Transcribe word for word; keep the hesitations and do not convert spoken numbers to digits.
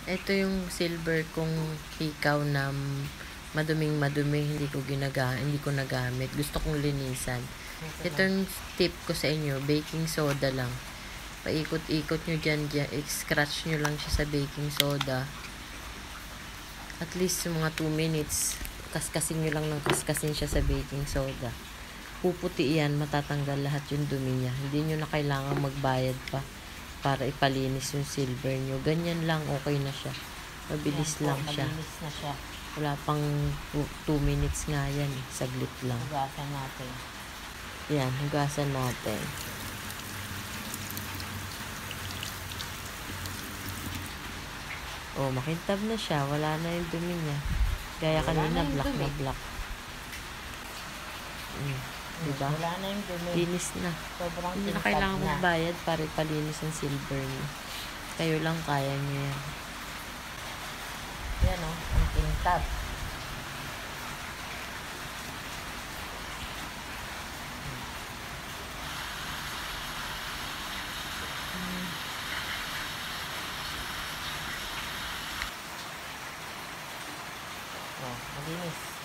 Ito yung silver kong hikaw na maduming madumi, hindi ko ginaga, hindi ko nagamit. Gusto kong linisan. Ito yung tip ko sa inyo, baking soda lang. Paikot-ikot nyo dyan, dyan, scratch nyo lang siya sa baking soda. At least mga two minutes, kaskasin nyo lang ng kaskasin siya sa baking soda. Puputi yan, matatanggal lahat yung dumi niya. Hindi nyo na kailangan magbayad pa para ipalinis yung silver nyo. Ganyan lang, okay na siya. Mabilis Yan po, lang siya. mabilis na siya. Wala pang two minutes nga yan. Saglit lang. Hugasan natin. Yan, hugasan natin. Oh, makintab na siya. Wala na yung dumi niya. Gaya kanina, black na black. Mm. Diba? Wala na yung dumi. Linis na. Sobrang Hindi na kintab kailangan na. magbayad para ipalinis ang silver niyo. Kayo lang kaya niyo yan. Yan o, ang kintab. Oh, malinis.